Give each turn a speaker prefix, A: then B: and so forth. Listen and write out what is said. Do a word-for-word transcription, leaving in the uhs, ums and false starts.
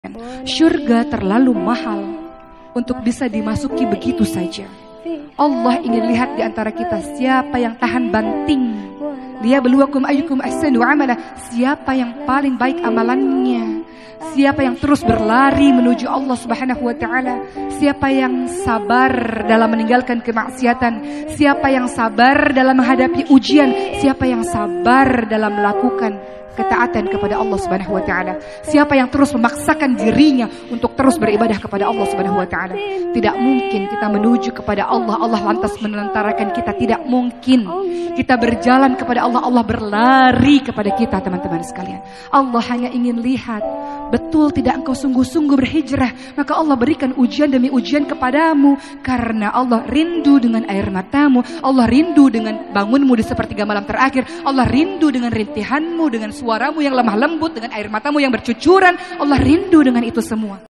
A: Syurga terlalu mahal untuk bisa dimasuki begitu saja. Allah ingin lihat di antara kita siapa yang tahan banting. Liyabluwakum ayyukum ahsanu amala. Siapa yang paling baik amalannya. Siapa yang terus berlari menuju Allah Subhanahu wa taala. Siapa yang sabar dalam meninggalkan kemaksiatan. Siapa yang sabar dalam menghadapi ujian. Siapa yang sabar dalam melakukan ketaatan kepada Allah Subhanahu wa taala. Siapa yang terus memaksakan dirinya untuk terus beribadah kepada Allah Subhanahu wa taala. Tidak mungkin kita menuju kepada Allah, Allah lantas menentarakan kita. Tidak mungkin. Kita berjalan kepada Allah, Allah berlari kepada kita, teman-teman sekalian. Allah hanya ingin lihat, betul tidak engkau sungguh-sungguh berhijrah, maka Allah berikan ujian demi ujian kepadamu. Karena Allah rindu dengan air matamu, Allah rindu dengan bangunmu di sepertiga malam terakhir, Allah rindu dengan rintihanmu, dengan suaramu yang lemah lembut, dengan air matamu yang bercucuran. Allah rindu dengan itu semua.